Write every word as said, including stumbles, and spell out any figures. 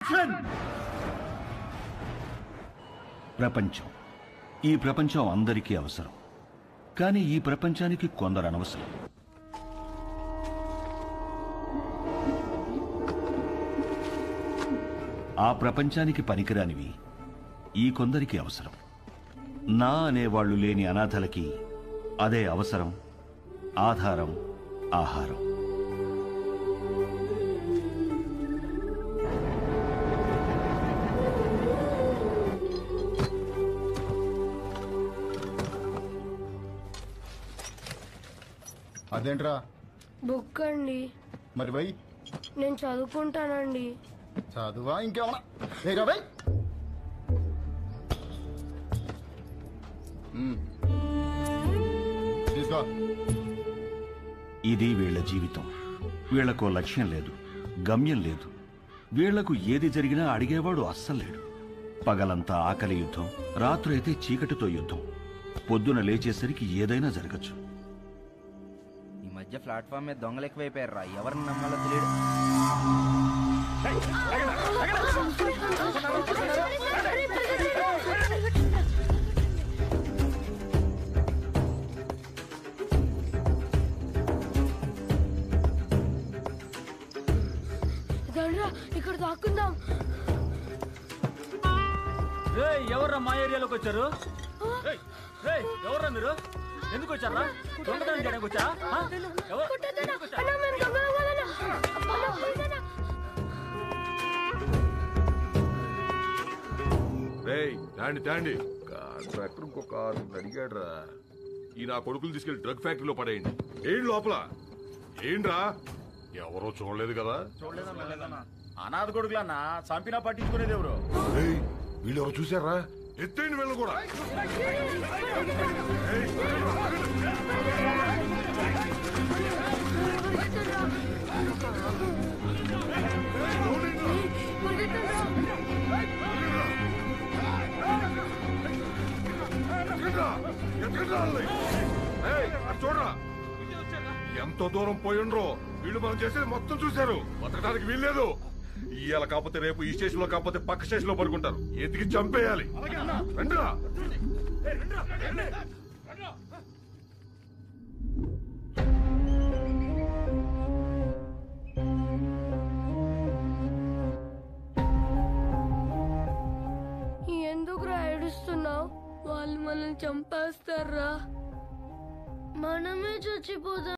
ప్రపంచం ఈ ప్రపంచం అందరికీ అవసరం. కానీ ఈ ప్రపంచానికి కొందరు అనవసరం. ఆ ప్రపంచానికి పనికిరానివి ఈ కొందరికి అవసరం. నా అనేవాళ్లు లేని అనాథలకి అదే అవసరం, ఆధారం, ఆహారం. అదేంట్రా? బుక్ అండి. మరి బై నేను చదువుకుంటానండి. చదువా ఇంకేమన్నా? బై తీసుకో. ఇది వీళ్ల జీవితం. వీళ్లకో లక్ష్యం లేదు, గమ్యం లేదు. వీళ్లకు ఏది జరిగినా అడిగేవాడు అస్సలు లేడు. పగలంతా ఆకలి యుద్ధం, రాత్రైతే చీకటితో యుద్ధం. పొద్దున లేచేసరికి ఏదైనా జరగచ్చు. ఈ మధ్య ప్లాట్ఫామ్ మీద దొంగలు ఎక్కువైపోయారు రా, ఎవరిని నమ్మాలో తెలియదు. ఇక్కడ దాక్కుందాం. ఎవర్రా మా ఏరియాలోకి వచ్చారు? ఎవర్రా మీరు? ఎందుకు వచ్చారా? దొంగతనం చేయడానికి వచ్చా? తాండి తాండి కాంట్రాక్టర్ ఇంకో కారు అడిగాడు రా. ఈ నా కొడుకులు తీసుకెళ్లి డ్రగ్ ఫ్యాక్టరీలో పడేయండి. ఏంటి లోపల? ఏంట్రా? ఎవరో చూడలేదు కదా? అనాథ కొడుకులన్నా చంపినా పట్టించుకునేది ఎవరు? వీళ్ళు ఎవరు చూసారా? ఎత్తేయండి వీళ్ళు కూడా. చూడరా ఎంతో దూరం పోయిండ్రో. వీళ్ళు మనం చేసేది మొత్తం చూశారు. బతకడానికి వీల్లేదు. ఇవాళ కాకపోతే రేపు ఈ స్టేషన్ లో కాకపోతే పక్క స్టేషన్ లో పడుకుంటారు. ఎతికి చంపేయాలి. రండిరా. ఎందుకురా ఏడుస్తున్నావు? వాళ్ళు మనల్ని చంపేస్తారా? మనమే చచ్చిపోతాం.